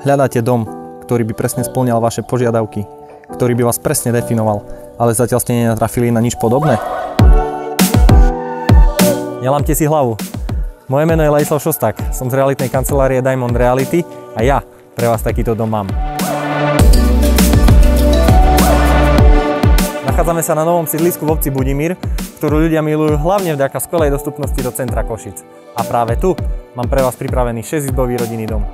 Hľadáte dom, ktorý by presne spĺňal vaše požiadavky, ktorý by vás presne definoval, ale zatiaľ ste nenatrafili na nič podobné? Nelámte si hlavu. Moje meno je Ladislav Šosták, som z realitnej kancelárie Diamond Reality a ja pre vás takýto dom mám. Nachádzame sa na novom sídlisku v obci Budimír, ktorú ľudia milujú hlavne vďaka skvelej dostupnosti do centra Košíc. A práve tu mám pre vás pripravený 6-izbový rodinný dom.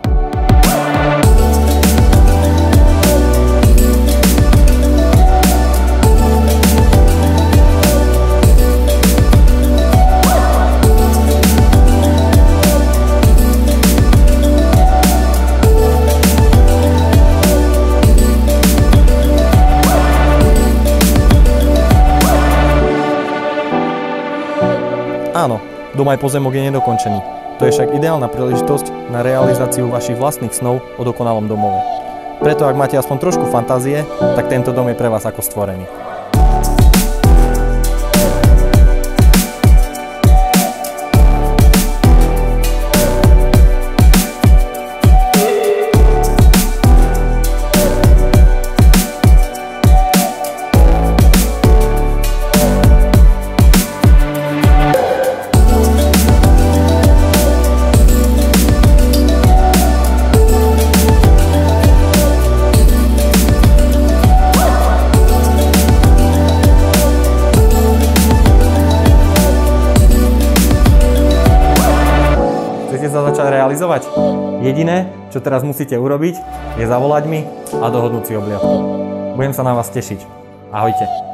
Áno, dom aj pozemok je nedokončený. To je však ideálna príležitosť na realizáciu vašich vlastných snov o dokonalom domove. Preto ak máte aspoň trošku fantázie, tak tento dom je pre vás ako stvorený. Chcete sa začať realizovať? Jediné, čo teraz musíte urobiť, je zavolať mi a dohodnúť si obliadku. Budem sa na vás tešiť. Ahojte.